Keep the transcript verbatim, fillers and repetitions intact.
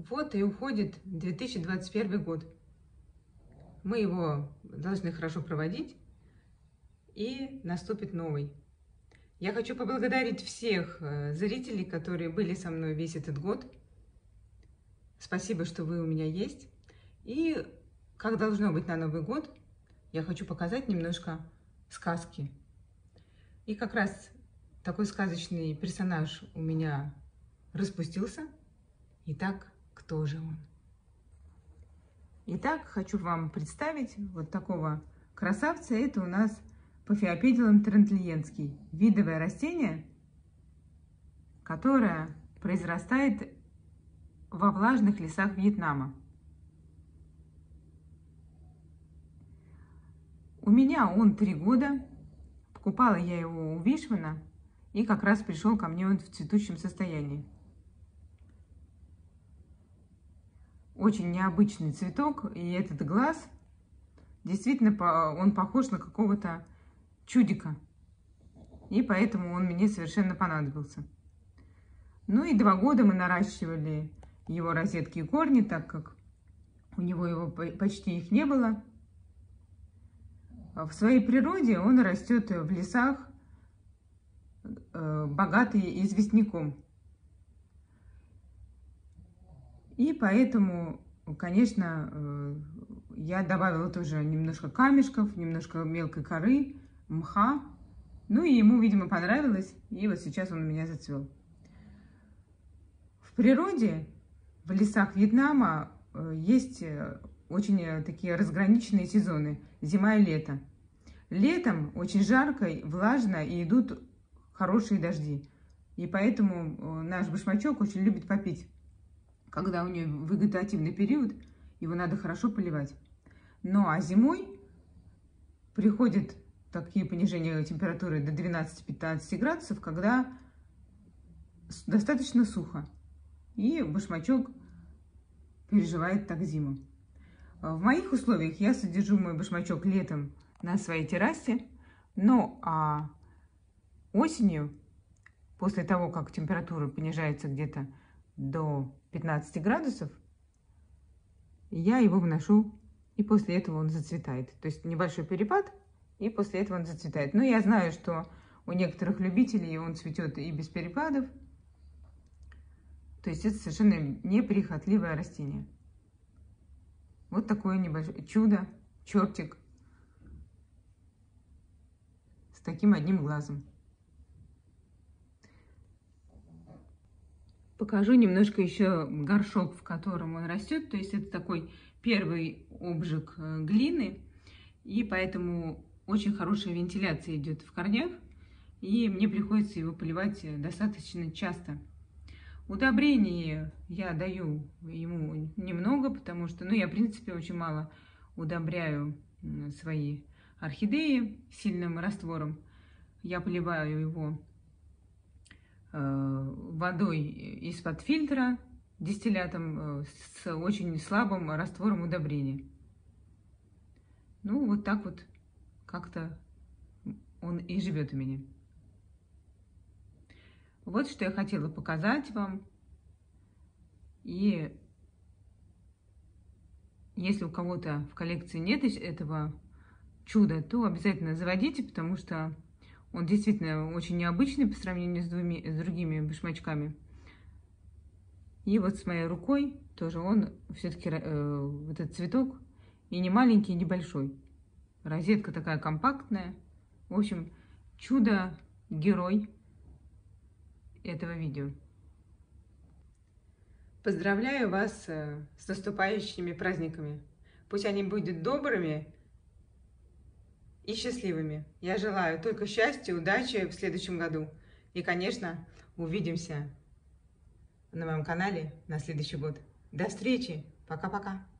Вот и уходит две тысячи двадцать первый год. Мы его должны хорошо проводить, и наступит новый. Я хочу поблагодарить всех зрителей, которые были со мной весь этот год. Спасибо, что вы у меня есть. И как должно быть на Новый год, я хочу показать немножко сказки. И как раз такой сказочный персонаж у меня распустился. Итак, кто же он? Итак, хочу вам представить вот такого красавца. Это у нас Пафиопедилум трентельенский. Видовое растение, которое произрастает во влажных лесах Вьетнама. У меня он три года. Покупала я его у Вишмана, и как раз пришел ко мне он в цветущем состоянии. Очень необычный цветок, и этот глаз, действительно, он похож на какого-то чудика. И поэтому он мне совершенно понадобился. Ну и два года мы наращивали его розетки и корни, так как у него его почти их не было. В своей природе он растет в лесах, богатые известняком. И поэтому, конечно, я добавила тоже немножко камешков, немножко мелкой коры, мха. Ну и ему, видимо, понравилось, и вот сейчас он у меня зацвел. В природе, в лесах Вьетнама есть очень такие разграниченные сезоны – зима и лето. Летом очень жарко, влажно и идут хорошие дожди. И поэтому наш башмачок очень любит попить. Когда у него вегетативный период, его надо хорошо поливать. Ну а зимой приходят такие понижения температуры до двенадцати-пятнадцати градусов, когда достаточно сухо. И башмачок переживает так зиму. В моих условиях я содержу мой башмачок летом на своей террасе, но а осенью, после того, как температура понижается где-то до пятнадцати градусов, я его вношу, и после этого он зацветает. То есть небольшой перепад, и после этого он зацветает. Но я знаю, что у некоторых любителей он цветет и без перепадов. То есть это совершенно неприхотливое растение. Вот такое небольшое чудо, чертик с таким одним глазом. Покажу немножко еще горшок, в котором он растет. То есть это такой первый обжиг глины, и поэтому очень хорошая вентиляция идет в корнях, и мне приходится его поливать достаточно часто. Удобрений я даю ему немного, потому что, ну, я, в принципе, очень мало удобряю свои орхидеи сильным раствором. Я поливаю его э, водой из-под фильтра, дистиллятом э, с очень слабым раствором удобрения. Ну, вот так вот как-то он и живет у меня. Вот что я хотела показать вам. И если у кого-то в коллекции нет этого чуда, то обязательно заводите, потому что он действительно очень необычный по сравнению с, двумя, с другими башмачками. И вот с моей рукой тоже он все-таки, э, вот этот цветок, и не маленький, и небольшой. Розетка такая компактная. В общем, чудо-герой этого видео. Поздравляю вас с наступающими праздниками. Пусть они будут добрыми и счастливыми. Я желаю только счастья, удачи в следующем году. И, конечно, увидимся на моем канале на следующий год. До встречи. Пока-пока.